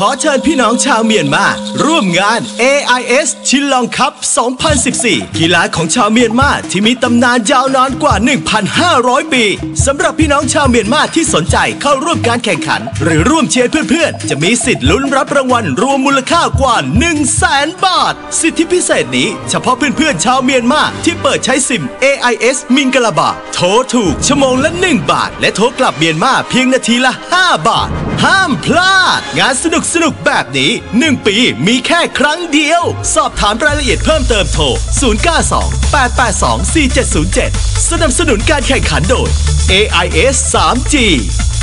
อเชิญพี่น้องชาวเมียนมาร่วมงาน AIS ชิลองคัพ 2014 กีฬาของชาวเมียนมาที่มีตำนานยาวนานกว่า 1,500 ปีสำหรับพี่น้องชาวเมียนมาที่สนใจเข้าร่วมการแข่งขันหรือร่วมเชียร์เพื่อนๆจะมีสิทธิ์ลุ้นรับรางวัลรวมมูลค่ากว่า 100,000 บาทสิทธิพิเศษนี้เฉพาะเพื่อนๆชาวเมียนมาที่เปิดใช้ซิม AIS มิงกะลาบาโทรถูกชั่วโมงละ1 บาทและโทรกลับเมียนมาเพียงนาทีละ5 บาทห้ามพลาดงานสนุกแบบนี้1 ปีมีแค่ครั้งเดียวสอบถามรายละเอียดเพิ่มเติมโทร 092-882-4707 สนับสนุนการแข่งขันโดย AIS 3G